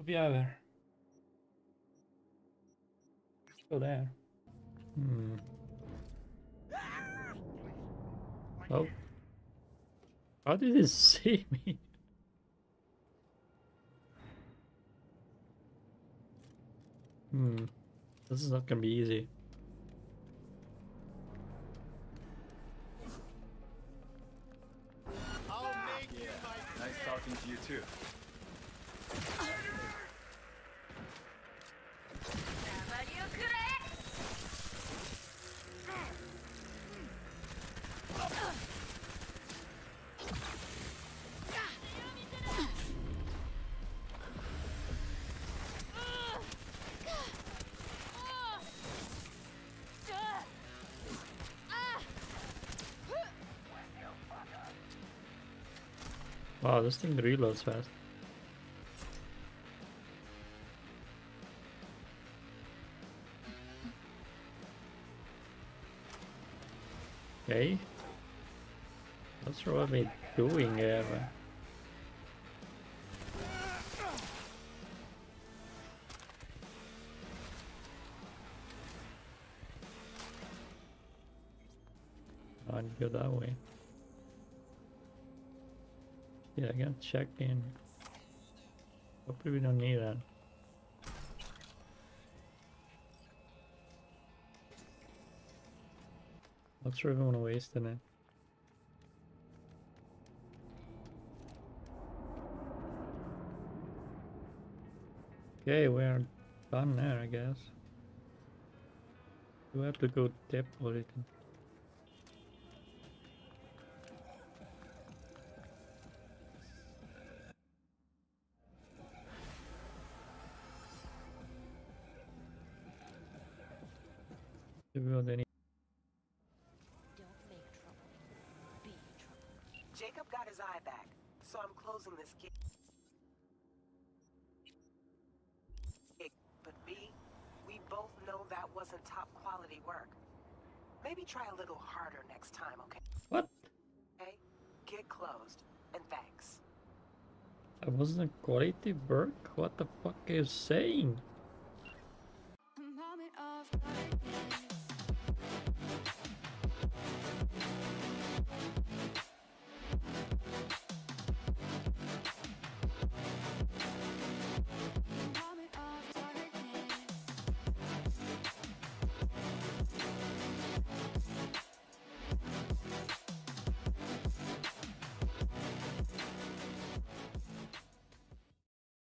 Hopp över. Så där. Hmm. Oh. How did he see me? This is not gonna be easy. I'll make you my nice talking to you too. Wow, this thing reloads fast. Okay. Not sure what we're doing here. I'd go that way. Yeah, I gotta check in. Hopefully we don't need that. Not sure if I want to waste it. Okay, we're done there, I guess. Do we have to go dip or it? Do we want any? Don't make trouble. Be trouble. Jacob got his eye back, so I'm closing this gig. But B, we both know that wasn't top quality work. Maybe try a little harder next time, okay? What? Okay? Gig closed, and thanks. That wasn't quality work? What the fuck are you saying? A moment of